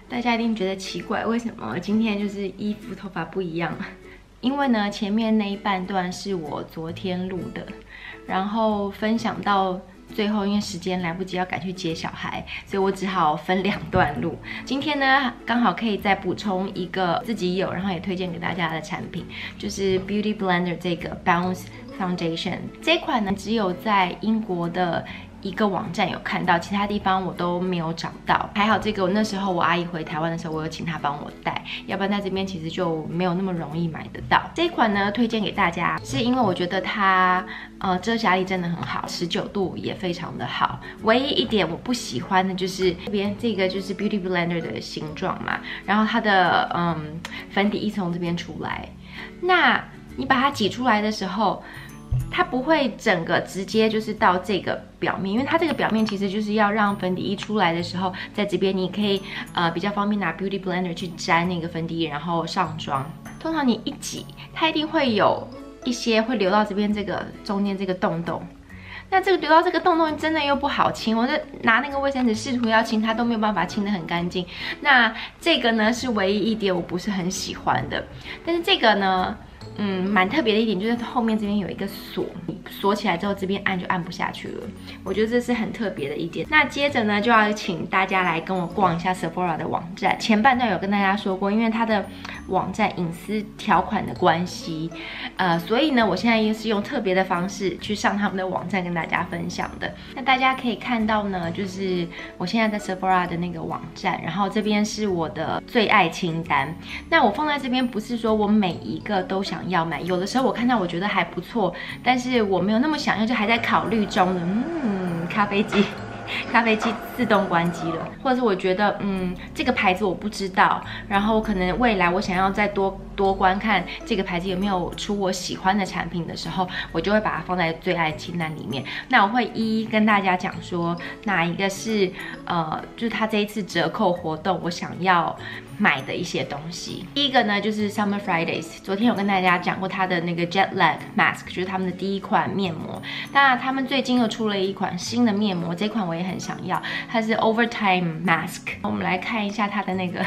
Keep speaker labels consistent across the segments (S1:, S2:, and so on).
S1: 大家一定觉得奇怪，为什么今天就是衣服、头发不一样？因为呢，前面那一半段是我昨天录的，然后分享到最后，因为时间来不及要赶去接小孩，所以我只好分2段录。今天呢，刚好可以再补充一个自己有，然后也推荐给大家的产品，就是 Beauty Blender 这个 Bounce Foundation 这款呢，只有在英国的一个网站有看到，其他地方我都没有找到。还好这个那时候我阿姨回台湾的时候，我有请她帮我带，要不然在这边其实就没有那么容易买得到。这一款呢推荐给大家，是因为我觉得它遮瑕力真的很好，持久度也非常的好。唯一一点我不喜欢的就是这边这个就是 Beauty Blender 的形状嘛，然后它的粉底液从这边出来，那你把它挤出来的时候，它不会整个直接就是到这个表面，因为它这个表面其实就是要让粉底液出来的时候，在这边你可以比较方便拿 Beauty Blender 去沾那个粉底液，然后上妆。通常你一挤，它一定会有一些会流到这边这个中间这个洞洞。那这个流到这个洞洞真的又不好清，我就拿那个卫生纸试图要清，它都没有办法清得很干净。那这个呢是唯一一点我不是很喜欢的，但是这个呢。蛮特别的一点就是后面这边有一个锁，锁起来之后这边按就按不下去了，我觉得这是很特别的一点。那接着呢，就要请大家来跟我逛一下 Sephora 的网站。前半段有跟大家说过，因为它的网站隐私条款的关系，所以呢，我现在也是用特别的方式去上他们的网站跟大家分享的。那大家可以看到呢，就是我现在在 Sephora 的那个网站，然后这边是我的最爱清单。那我放在这边不是说我每一个都想要买，有的时候我看到我觉得还不错，但是我没有那么想要，就还在考虑中的。咖啡机自动关机了，或者是我觉得这个牌子我不知道，然后可能未来我想要再多观看这个牌子有没有出我喜欢的产品的时候，我就会把它放在最爱清单里面。那我会一一跟大家讲说哪一个是就是它这一次折扣活动我想要买的一些东西。第一个呢就是 Summer Fridays， 昨天有跟大家讲过它的那个 Jet Lag Mask， 就是他们的第一款面膜。那他们最近又出了一款新的面膜，这款我也很想要，它是 Overtime Mask。我们来看一下它的那个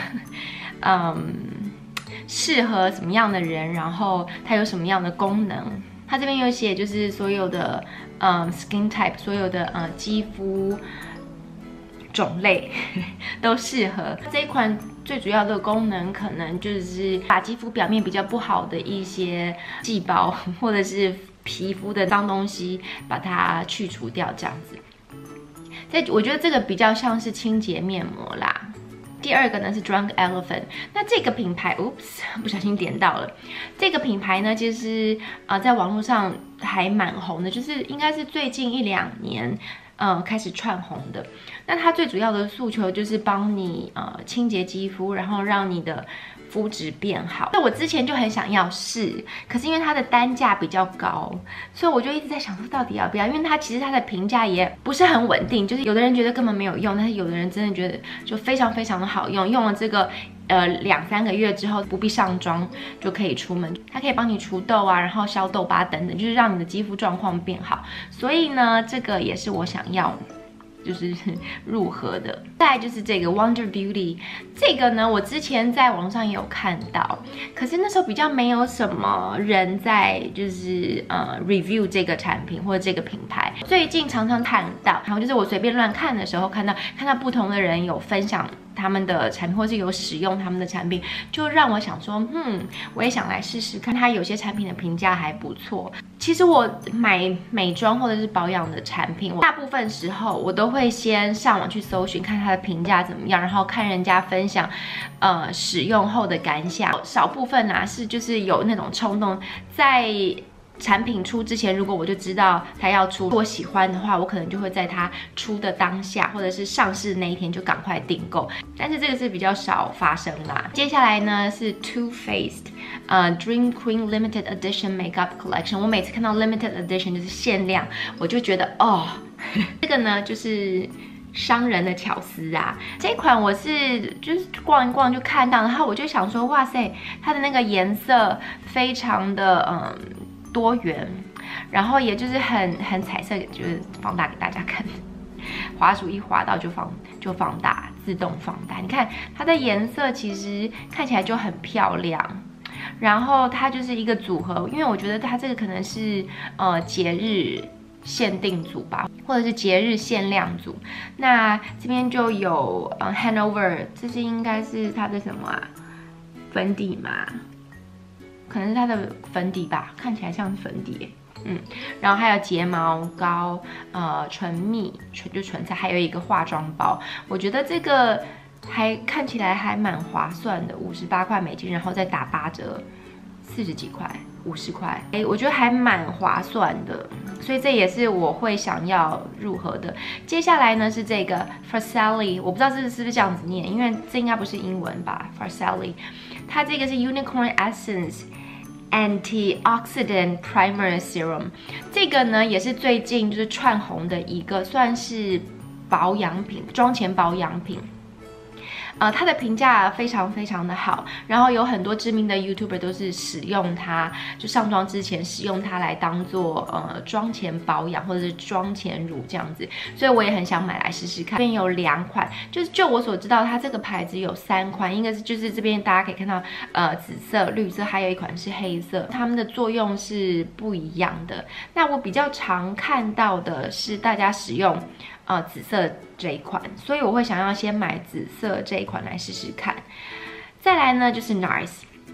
S1: 适合什么样的人，然后它有什么样的功能。它这边有写就是所有的skin type， 所有的肌肤种类都适合。这一款最主要的功能可能就是把肌肤表面比较不好的一些细胞或者是皮肤的脏东西把它去除掉，这样子。我觉得这个比较像是清洁面膜啦。第二个呢是 Drunk Elephant， 那这个品牌不小心点到了。这个品牌呢，其实在网络上还蛮红的，就是应该是最近1-2年。开始窜红的。那它最主要的诉求就是帮你清洁肌肤，然后让你的肤质变好。那我之前就很想要试，可是因为它的单价比较高，所以我就一直在想说到底要不要，因为它其实它的评价也不是很稳定，就是有的人觉得根本没有用，但是有的人真的觉得就非常非常的好用，用了这个2-3个月之后不必上妆就可以出门，它可以帮你除痘啊，然后消痘疤等等，就是让你的肌肤状况变好。所以呢，这个也是我想要就是入盒的。再来就是这个 Wonder Beauty， 这个呢我之前在网上也有看到，可是那时候比较没有什么人在就是review 这个产品或者这个品牌。最近常常看到，然后就是我随便乱看的时候看到不同的人有分享他们的产品，或是有使用他们的产品，就让我想说，我也想来试试看。它有些产品的评价还不错。其实我买美妆或者是保养的产品，大部分时候我都会先上网去搜寻，看它的评价怎么样，然后看人家分享，使用后的感想。少部分是就是有那种冲动，在产品出之前，如果我就知道它要出，我喜欢的话，我可能就会在它出的当下，或者是上市那一天就赶快订购。但是这个是比较少发生啦。接下来呢是 Too Faced Dream Queen Limited Edition Makeup Collection。我每次看到 Limited Edition 就是限量，我就觉得这个呢就是商人的巧思啊。这款我是就是逛一逛就看到，然后我就想说，哇塞，它的那个颜色非常的多元，然后也就是很彩色，就是放大给大家看。滑鼠一滑到就放大， 自动放大。你看它的颜色其实看起来就很漂亮。然后它就是一个组合，因为我觉得它这个可能是节日限定组吧，或者是节日限量组。那这边就有Hanover， 这些应该是它的什么啊？粉底嘛，可能是它的粉底吧，看起来像是粉底。然后还有睫毛膏、唇蜜、唇彩，还有一个化妆包。我觉得这个还看起来还蛮划算的，58块美金，然后再打8折，40几块，50块，我觉得还蛮划算的，所以这也是我会想要入盒的。接下来呢是这个 Farsali， 我不知道这个是不是这样子念，因为这应该不是英文吧 ，Farsali， 它这个是 Unicorn Essence Antioxidant Primer Serum， 这个呢也是最近就是窜红的一个算是保养品，妆前保养品。它的评价非常非常的好，然后有很多知名的 YouTuber 都是使用它，就上妆之前使用它来当做妆前保养或者是妆前乳这样子，所以我也很想买来试试看。这边有2款，就是就我所知道，它这个牌子有3款，应该是就是这边大家可以看到，紫色、绿色，还有一款是黑色，它们的作用是不一样的。那我比较常看到的是大家使用紫色这一款，所以我会想要先买紫色这一款来试试看。再来呢就是 NARS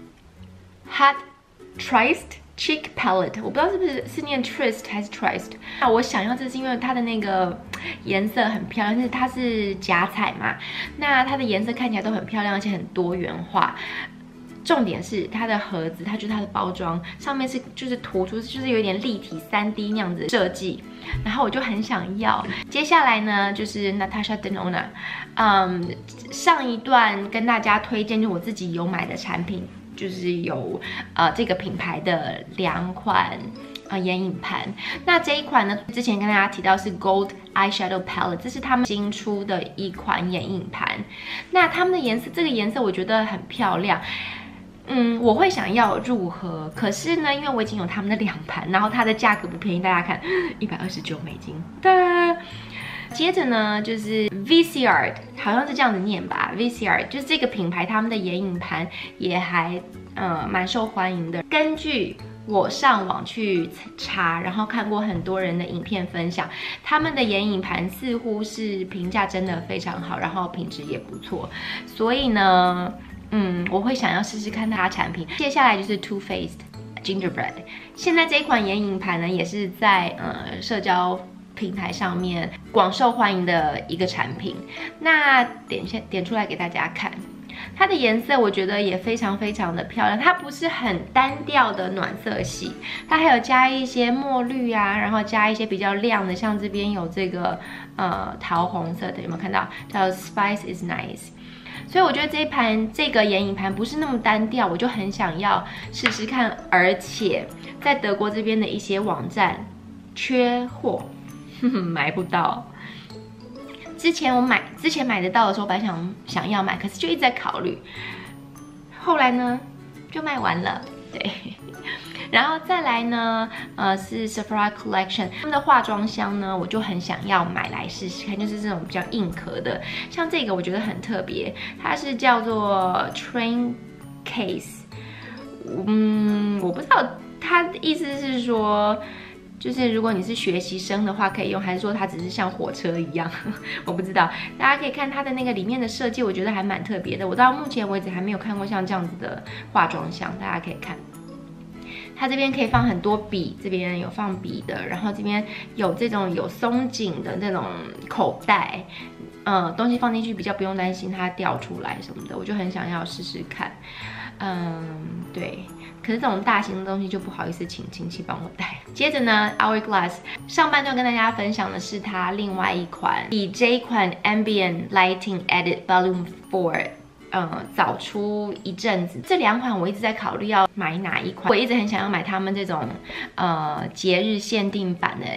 S1: Hot Triced Cheek Palette， 我不知道是不是念 Trist 还是 Triced。那我想要这是因为它的那个颜色很漂亮，就是它是假彩嘛，那它的颜色看起来都很漂亮，而且很多元化。重点是它的盒子，它就是它的包装上面是就是涂出就是有点立体3D 那样子设计，然后我就很想要。接下来呢就是 Natasha Denona， 上一段跟大家推荐就我自己有买的产品，就是有这个品牌的2款眼影盘。那这一款呢，之前跟大家提到是 Gold Eyeshadow Palette， 这是他们新出的一款眼影盘。那他们的颜色，这个颜色我觉得很漂亮。我会想要入盒，可是呢，因为我已经有他们的2盘，然后它的价格不便宜，大家看129美金。哒。接着呢，就是 Viseart， 好像是这样子念吧 ，Viseart 就是这个品牌，他们的眼影盘也还蛮受欢迎的。根据我上网去查，然后看过很多人的影片分享，他们的眼影盘似乎是评价真的非常好，然后品质也不错，所以呢。我会想要试试看它的产品。接下来就是 Too Faced Gingerbread， 现在这一款眼影盘呢，也是在社交平台上面广受欢迎的一个产品。那点出来给大家看，它的颜色我觉得也非常非常的漂亮，它不是很单调的暖色系，它还有加一些墨绿啊，然后加一些比较亮的，像这边有这个桃红色的，有没有看到？叫 Spice is Nice。所以我觉得这个眼影盘不是那么单调，我就很想要试试看，而且在德国这边的一些网站缺货，买不到。之前买得到的时候，本来想要买，可是就一直在考虑，后来呢就卖完了，对。然后再来呢，是 Sephora Collection 他们的化妆箱呢，我就很想要买来试试看，就是这种比较硬壳的，像这个我觉得很特别，它是叫做 Train Case， 我不知道它的意思是说，就是如果你是学习生的话可以用，还是说它只是像火车一样，我不知道。大家可以看它的那个里面的设计，我觉得还蛮特别的，我到目前为止还没有看过像这样子的化妆箱，大家可以看。它这边可以放很多笔，这边有放笔的，然后这边有这种有松紧的那种口袋，东西放进去比较不用担心它掉出来什么的，我就很想要试试看。对，可是这种大型的东西就不好意思请亲戚帮我带。接着呢 ，Hourglass 上半段跟大家分享的是它另外一款，以这一款 Ambient Lighting Edit Volume 4。早出一阵子，这2款我一直在考虑要买哪一款。我一直很想要买他们这种节日限定版的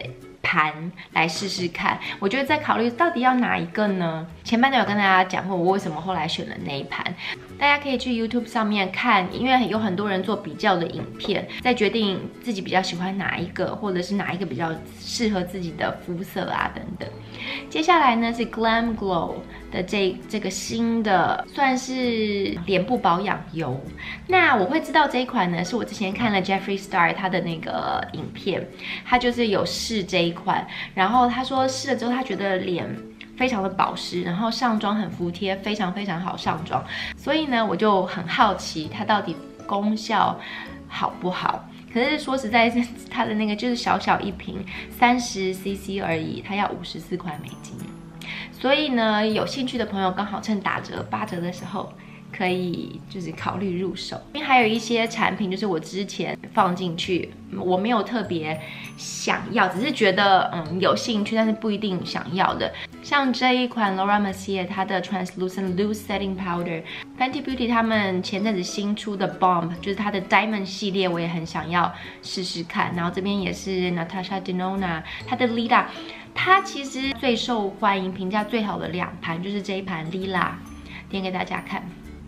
S1: 盘来试试看。我觉得在考虑到底要哪一个呢？前半段有跟大家讲过我为什么后来选了那一盘，大家可以去 YouTube 上面看，因为有很多人做比较的影片，再决定自己比较喜欢哪一个，或者是哪一个比较适合自己的肤色啊等等。接下来呢是 Glam Glow 的这个新的算是脸部保养油。那我会知道这一款呢，是我之前看了 Jeffree Star 他的那个影片，他就是有试这一款，然后他说试了之后他觉得脸非常的保湿，然后上妆很服帖，非常非常好上妆。所以呢，我就很好奇它到底功效好不好。可是说实在，它的那个就是小小一瓶30cc 而已，它要54块美金。所以呢，有兴趣的朋友刚好趁打折8折的时候，可以就是考虑入手。因为还有一些产品，就是我之前放进去，我没有特别想要，只是觉得有兴趣，但是不一定想要的。像这一款 Laura Mercier 它的 Translucent Loose Setting Powder，Fenty Beauty 他们前阵子新出的 Bomb， 就是它的 Diamond 系列，我也很想要试试看。然后这边也是 Natasha Denona 它的 Lila， 它其实最受欢迎、评价最好的2盘就是这一盘 Lila， 点给大家看。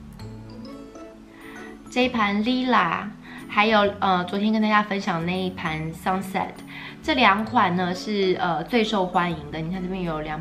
S1: 这一盘 Lila， 还有昨天跟大家分享那一盘 Sunset， 这2款呢是最受欢迎的。你看这边有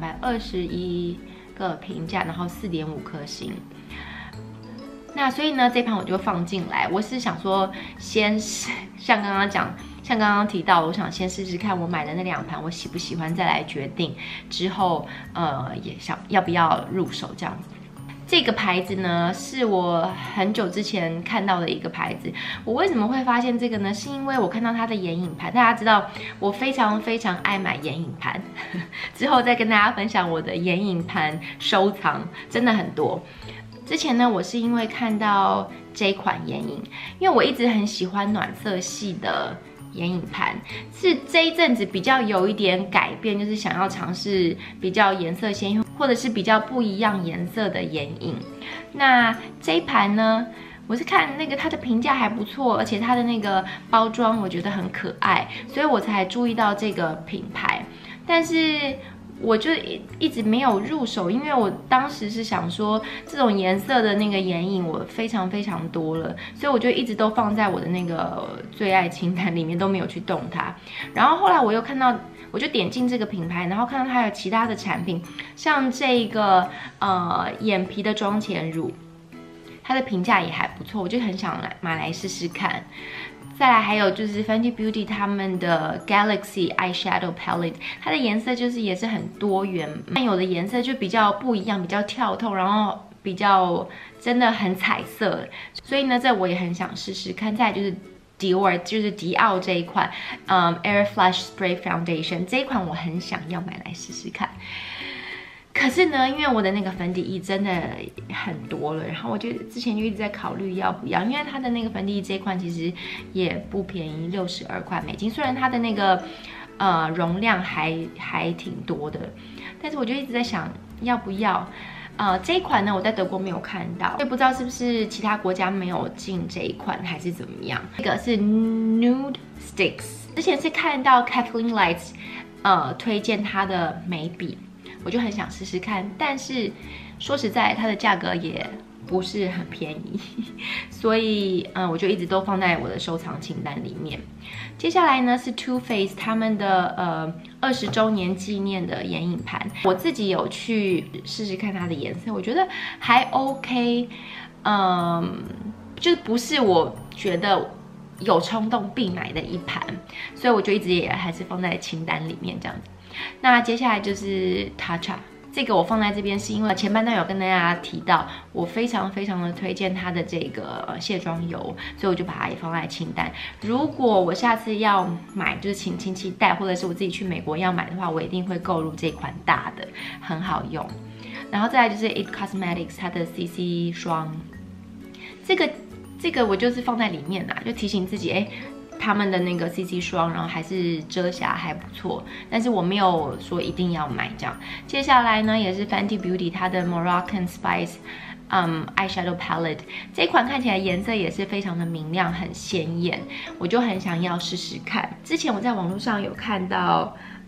S1: 221个评价，然后4.5颗星。那所以呢，这盘我就放进来。我是想说，先像刚刚提到，我想先试试看我买的那2盘我喜不喜欢，再来决定之后也想要不要入手这样子。这个牌子呢，是我很久之前看到的一个牌子。我为什么会发现这个呢？是因为我看到它的眼影盘。大家知道我非常非常爱买眼影盘，之后再跟大家分享我的眼影盘收藏，真的很多。之前呢，我是因为看到这款眼影，因为我一直很喜欢暖色系的眼影盘，是这一阵子比较有一点改变，就是想要尝试比较颜色鲜艳，或者是比较不一样颜色的眼影。那这一盘呢，我是看那个它的评价还不错，而且它的那个包装我觉得很可爱，所以我才注意到这个品牌。但是我就一直没有入手，因为我当时是想说这种颜色的那个眼影我非常非常多了，所以我就一直都放在我的那个最爱清单里面，都没有去动它。然后后来我又看到，我就点进这个品牌，然后看到它有其他的产品，像这个眼皮的妆前乳，它的评价也还不错，我就很想买来试试看。再来还有就是 Fenty Beauty 他们的 Galaxy Eyeshadow Palette， 它的颜色就是也是很多元，但有的颜色就比较不一样，比较跳透，然后比较真的很彩色，所以呢，这我也很想试试看。再来就是Dior， 就是迪奥这一款Air Flash Spray Foundation， 这一款我很想要买来试试看。可是呢，因为我的那个粉底液真的很多了，然后我就之前就一直在考虑要不要，因为它的那个粉底液这一款其实也不便宜，62块美金。虽然它的那个容量还挺多的，但是我就一直在想要不要。这一款呢，我在德国没有看到，也不知道是不是其他国家没有进这一款，还是怎么样。这个是 Nude Sticks， 之前是看到 Kathleen Lights 推荐它的眉笔。我就很想试试看，但是说实在，它的价格也不是很便宜，所以我就一直都放在我的收藏清单里面。接下来呢是 Too Faced 他们的20周年纪念的眼影盘，我自己有去试试看它的颜色，我觉得还 OK，就是不是我觉得有冲动必买的一盘，所以我就一直也还是放在清单里面这样子。那接下来就是 Tatcha， 这个我放在这边是因为前半段有跟大家提到，我非常非常的推荐它的这个卸妆油，所以我就把它也放在清单。如果我下次要买，就是请亲戚带，或者是我自己去美国要买的话，我一定会购入这款大的，很好用。然后再来就是 It Cosmetics 它的 CC 霜，这个我就是放在里面啦，就提醒自己，他们的那个 CC 霜，然后还是遮瑕还不错，但是我没有说一定要买这样。接下来呢，也是 Fenty Beauty 它的 Moroccan Spice Eyeshadow Palette， 这款看起来颜色也是非常的明亮，很鲜艳，我就很想要试试看。之前我在网络上有看到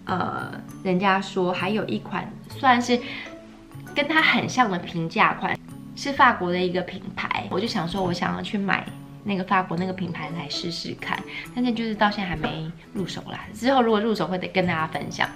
S1: 人家说还有一款算是跟它很像的平价款，是法国的一个品牌，我就想说我想要去买那个法国那个品牌来试试看，但是就是到现在还没入手啦，之后如果入手会得跟大家分享。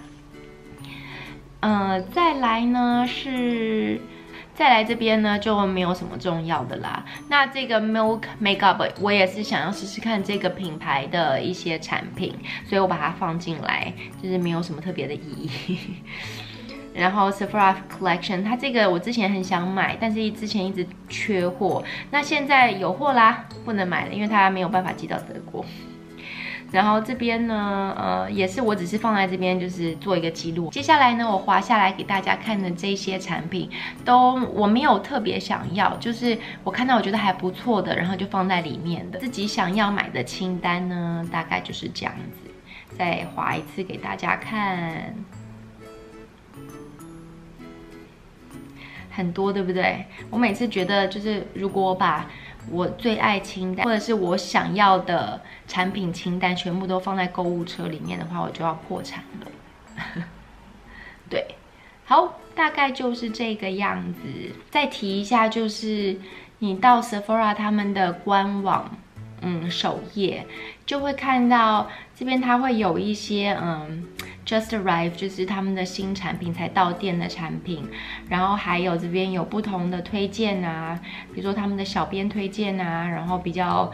S1: 再来呢是。再来这边呢就没有什么重要的啦。那这个 Milk Makeup 我也是想要试试看这个品牌的一些产品，所以我把它放进来，就是没有什么特别的意义。然后 Sephora Collection 它这个我之前很想买，但是之前一直缺货，那现在有货啦，不能买了，因为它没有办法寄到德国。然后这边呢，也是我只是放在这边，就是做一个记录。接下来呢，我滑下来给大家看的这些产品，都我没有特别想要，就是我看到我觉得还不错的，然后就放在里面的。自己想要买的清单呢，大概就是这样子。再滑一次给大家看，很多对不对？我每次觉得就是如果我把我最爱清单，或者是我想要的产品清单，全部都放在购物车里面的话，我就要破产了。对，好，大概就是这个样子。再提一下，就是你到 Sephora 他们的官网，首页就会看到这边它会有一些Just Arrived 就是他们的新产品才到店的产品，然后还有这边有不同的推荐啊，比如说他们的小编推荐啊，然后比较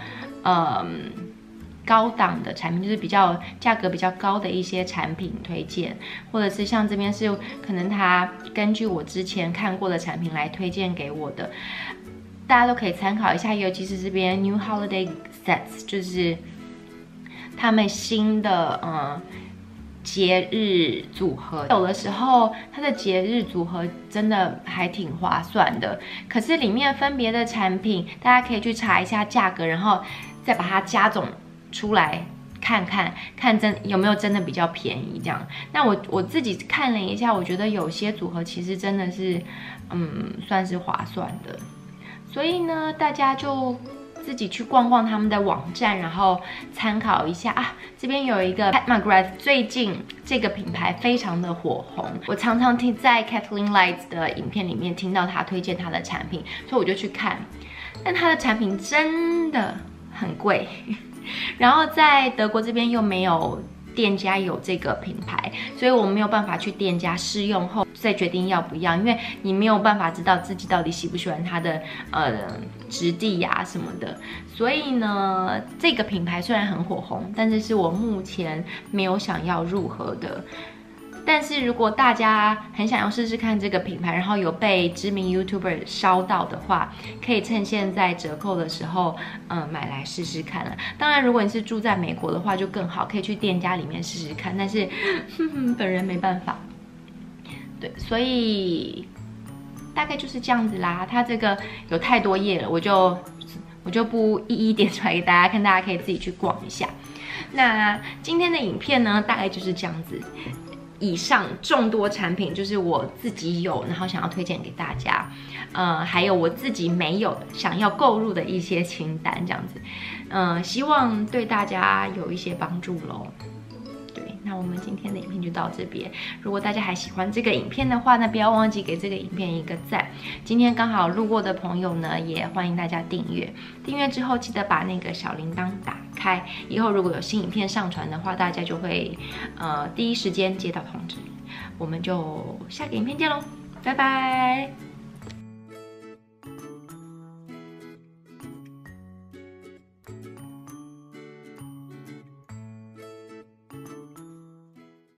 S1: 高档的产品，就是比较价格比较高的一些产品推荐，或者是像这边是可能他根据我之前看过的产品来推荐给我的，大家都可以参考一下，尤其是这边 New Holiday Sets 就是他们新的节日组合，有的时候它的节日组合真的还挺划算的，可是里面分别的产品，大家可以去查一下价格，然后再把它加总出来看有没有真的比较便宜这样。那我自己看了一下，我觉得有些组合其实真的是算是划算的，所以呢，大家就自己去逛逛他们的网站，然后参考一下啊。这边有一个 Pat McGrath， 最近这个品牌非常的火红，我常常在 Kathleen Lights 的影片里面听到他推荐他的产品，所以我就去看。但他的产品真的很贵，然后在德国这边又没有店家有这个品牌，所以我没有办法去店家试用后再决定要不要，因为你没有办法知道自己到底喜不喜欢它的质地呀什么的。所以呢，这个品牌虽然很火红，但是是我目前没有想要入盒的。但是如果大家很想要试试看这个品牌，然后有被知名 YouTuber 烧到的话，可以趁现在折扣的时候，买来试试看了。当然，如果你是住在美国的话，就更好，可以去店家里面试试看。但是，本人没办法。对，所以大概就是这样子啦。它这个有太多页了，我就不一一点出来给大家看，大家可以自己去逛一下。那今天的影片呢，大概就是这样子。以上众多产品就是我自己有，然后想要推荐给大家，还有我自己没有想要购入的一些清单，这样子，希望对大家有一些帮助咯。对，那我们今天的影片就到这边。如果大家还喜欢这个影片的话呢，不要忘记给这个影片一个赞。今天刚好路过的朋友呢，也欢迎大家订阅。订阅之后记得把那个小铃铛打开，以后如果有新影片上传的话，大家就会第一时间接到通知。我们就下个影片见喽，拜拜。